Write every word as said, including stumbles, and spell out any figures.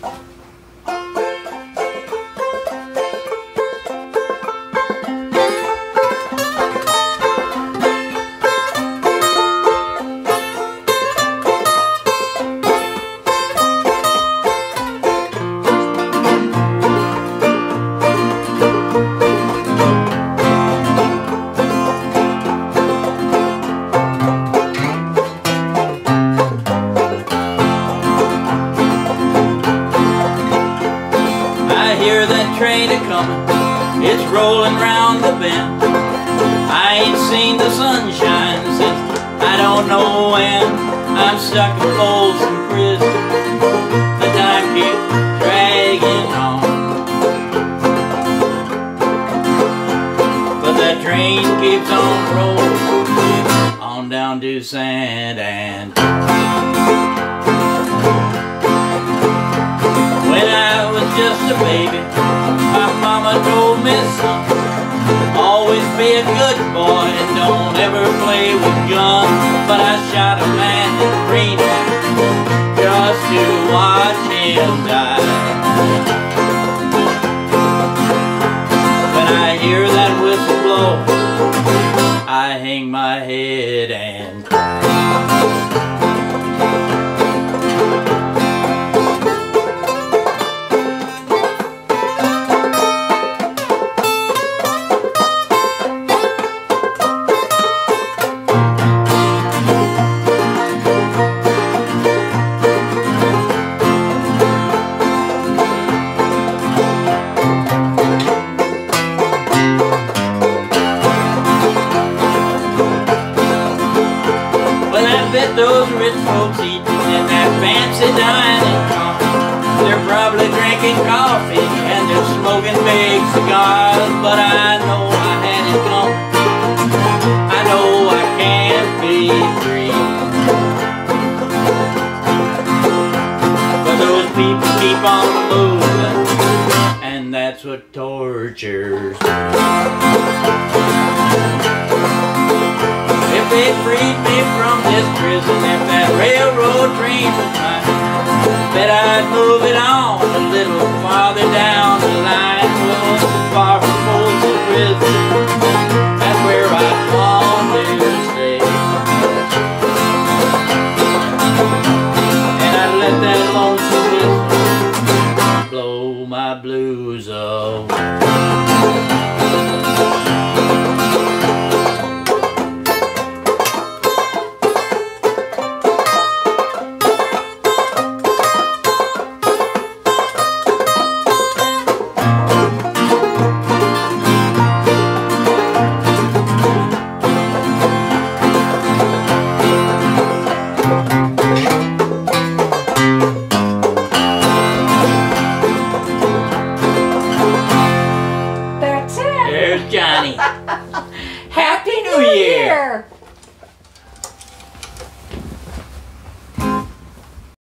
Train a-comin', it's rolling round the bend. I ain't seen the sunshine since I don't know when. I'm stuck in Folsom Prison, the time keeps dragging on. But that train keeps on rolling on down to San Antonio. When I was just a baby, my mama told me, son, always be a good boy and don't ever play with guns. But I shot a man in Greenwood just to watch him die. When I hear that whistle blow, I hang my head and cry. Bet those rich folks eating in that fancy dining car, they're probably drinking coffee and they're smoking big cigars. But I know I had it coming, I know I can't be free. But those people keep on moving, and that's what tortures me. If they freed me from this prison, if that railroad train was mine, bet I'd move it on a little farther down the line. Well, so far from Folsom Prison, that's where I'd want to stay. And I'd let that lonesome whistle blow my blues away. Johnny. Happy New Year!